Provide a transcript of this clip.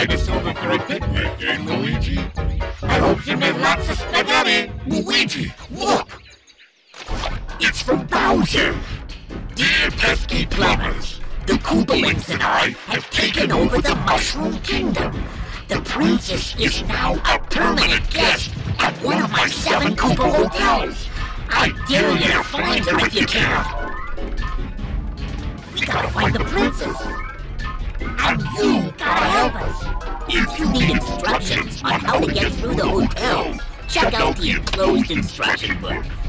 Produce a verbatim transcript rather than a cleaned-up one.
invite us over for a picnic, eh, Luigi? I hope you made lots of spaghetti. Luigi, look! It's from Bowser! Dear pesky plumbers, the Koopalings and I have taken over the Mushroom Kingdom. The princess is now a permanent guest at one of my seven Koopa hotels. I dare you to find her if you can. We gotta find the princess. And you gotta help us. If you need instructions on how to get through the hotel, check out the enclosed instruction book.